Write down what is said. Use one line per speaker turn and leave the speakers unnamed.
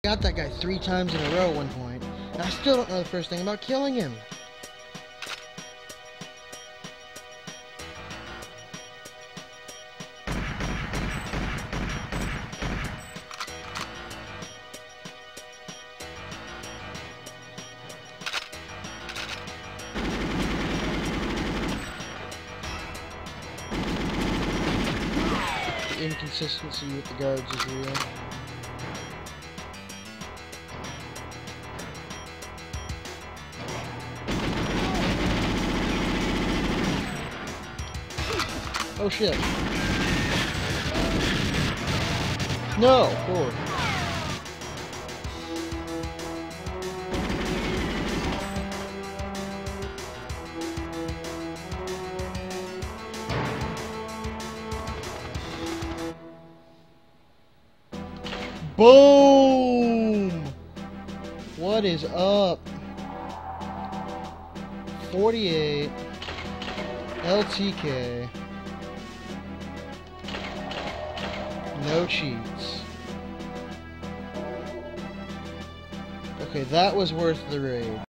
got that guy 3 times in a row at one point, and I still don't know the first thing about killing him. The inconsistency with the guards is real. Oh shit. No, forward. Boom! What is up? 48 LTK. No cheats. Okay, that was worth the raid.